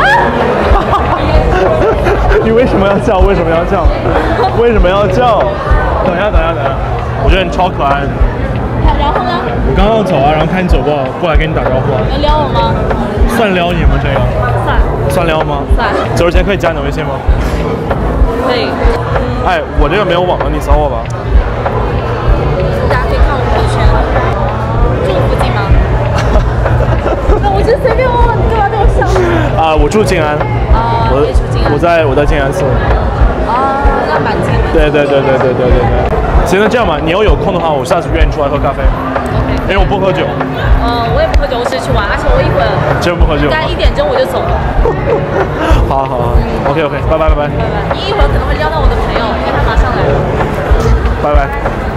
你为什么要叫？为什么要叫？为什么要叫？等一下，我觉得你超可爱的。 然后呢？ 我刚刚走啊，然后看你走过来跟你打招呼啊。 要撩我吗？ 算撩你吗？这个？算撩吗？ 算。 走之前可以加你的微信吗？ 可以。 哎，我这个没有网了，你扫我吧。 大家可以看我朋友圈。住附近吗？那我就随便问问你，干嘛对我笑？ 啊，我住静安。 啊，我也住静安。 我在静安寺。 啊，那蛮近的。 对。行，那这样吧，你要有空的话，我下次约你出来喝咖啡。 OK。 因为我不喝酒。 我也不喝酒，我只是去玩，而且我一会儿真不喝酒。 大概1点钟我就走了。 好，OK，拜拜。 你一会儿可能会撩到我的朋友，因为他马上来了。 拜拜。